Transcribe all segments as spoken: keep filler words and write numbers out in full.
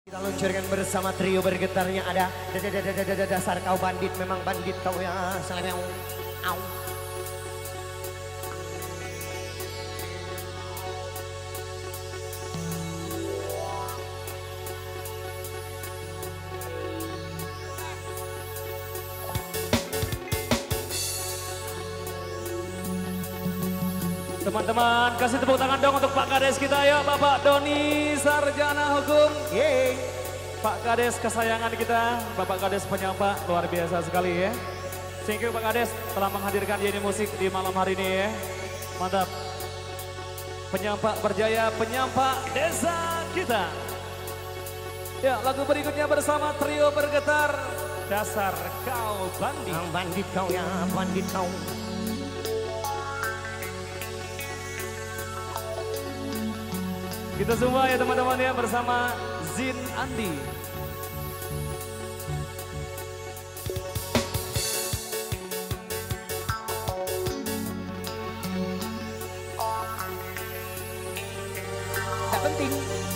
Kita luncurkan bersama trio bergetarnya ada dasar kau bandit, memang bandit kau ya. Salam yang au. Teman-teman, kasih tepuk tangan dong untuk Pak Kades kita ya, Bapak Doni Sarjana Hukum. Yeay. Pak Kades kesayangan kita, Bapak Kades penyapa, luar biasa sekali ya. Thank you Pak Kades telah menghadirkan Yeni Musik di malam hari ini ya. Mantap. Penyampa berjaya, penyampa desa kita. Ya, lagu berikutnya bersama trio bergetar, Dasar Kau Bandit. Bandit kau ya, bandit kau. Kita semua ya teman-teman ya bersama Zin Andi. Tak penting.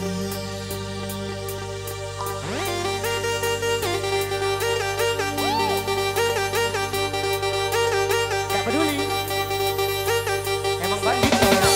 Gak peduli. Emang bandit kau ya.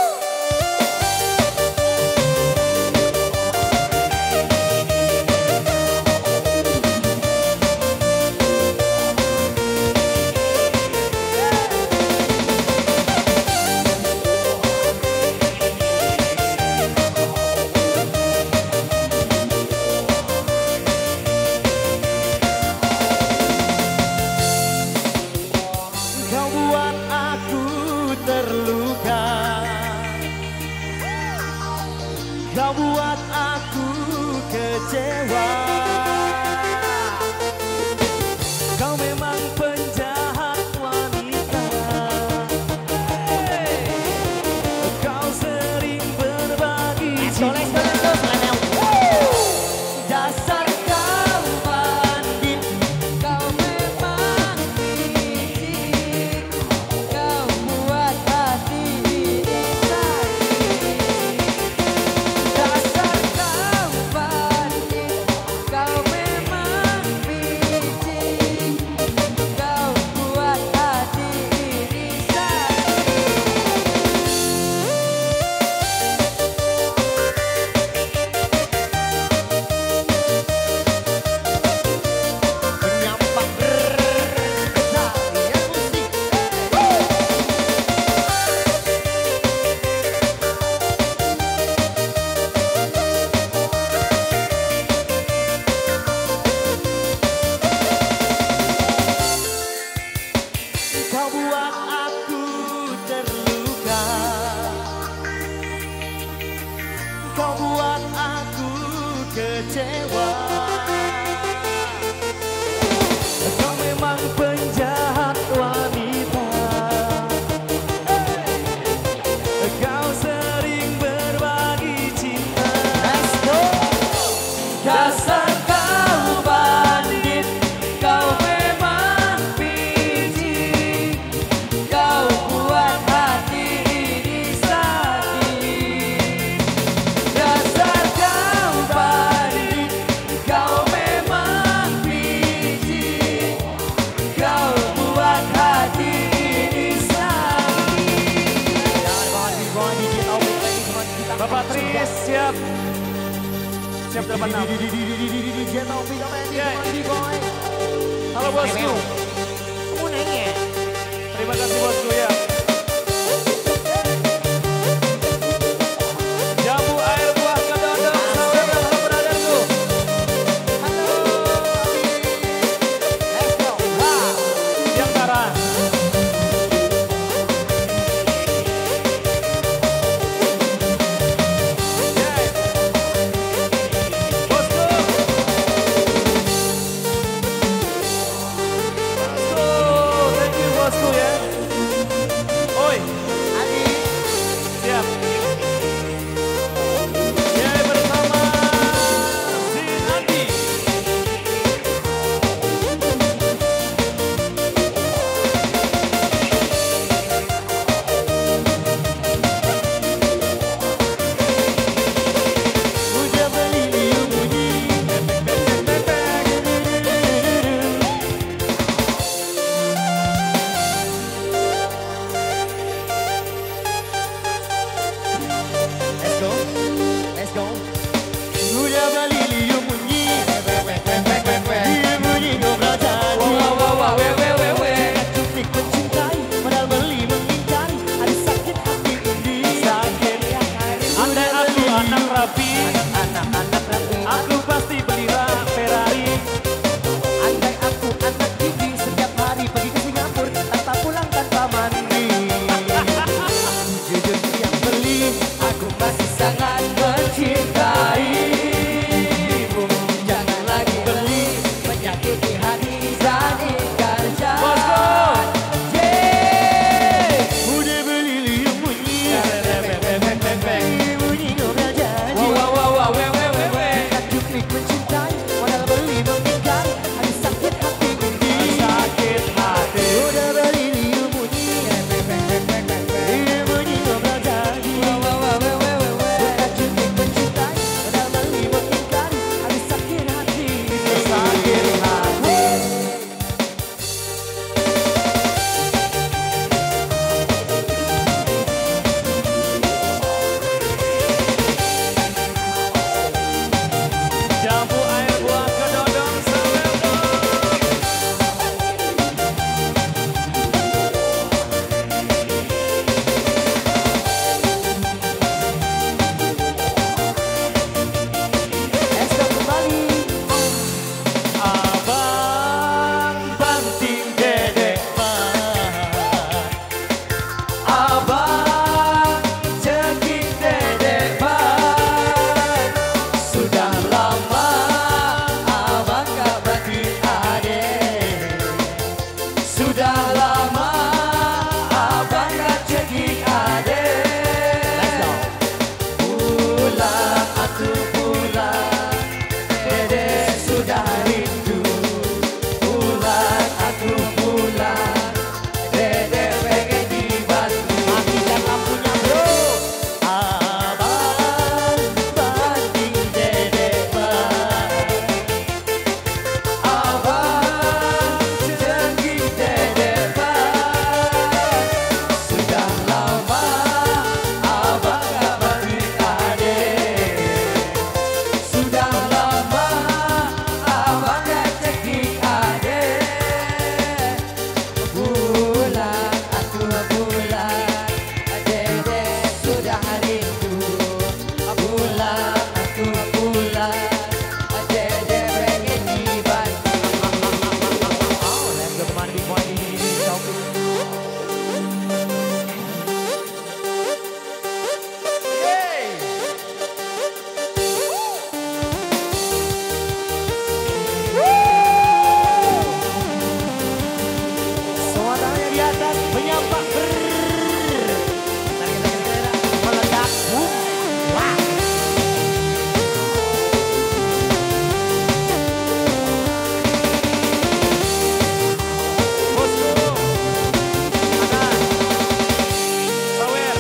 Kau buat aku kecewa. Kau memang penjahat wanita. Hey. Kau sering berbagi cinta. Dasar kau bandit, kau memang licik. Kau buat hati ini sakit. Dasar kau bandit, kau memang licik. Kau buat hati ini sakit. Penyampak bergetar ya musik. Kau buat aku terluka. Kau buat aku kecewa. Kau memang penjahat wanita. Kau sering berbagi cinta. Dasar kau bandit, kau memang picik. Kau buat hati ini sakit. Dasar kau bandit, kau memang picik. Kau buat hati ini sakit. Bapak Tris siap. Siap delapan enam. Halo bosku. Kamu nanya? Terima kasih bosku ya. Jambu air buah kedondong sawer, halo brotherku. Halo. Let's go. Ha. Yang Tara. Yeay. Bosku. Bosku, thank you bosku ya. mencintai, modal beli mengingkari, hati sakit hati ini. Sakit hati. Udah beli ilmunya, ilmunya ngobrol jadi. Bukan cukup mencintai, modal beli mengingkari, hati sakit hati ini. Sakit hati. Jambu air buah kedondong seweldo. Esok kembali. Abang banting dedek ban, abang cekik dedek ban. Sudah lama abang gak banting adek, sudah lama abang gak cekik adek. Pulang atuh pulang, dedek sudah rindu. Pulang atuh pulang, dedek pengen dibantu. Matikan lampunya bro. Abang banting dedek ban, abang cekik dedek ban. Sudah lama abang gak banting adek, sudah lama abang gak cekik adek. Pulang atuh pulang, dedek sudah rindu. Pulang atuh pulang, dedek pengen dibantu. Oh, let's go kemana di poin ini, Sok. Semua tangannya di atas, menyapa ber. Tarik, tarik, tarik, meledak. Wah. Bosku, makan, sawer.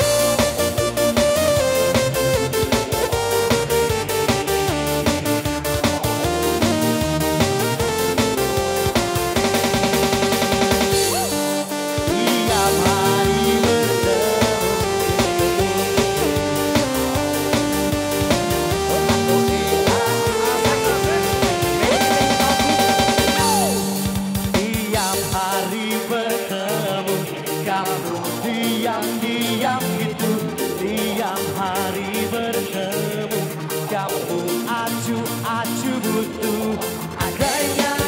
Tiap hari Tiap hari bertemu, kamu diam-diam itu. Tiap hari bertemu, kamu acuh-acuh butuh. Adanya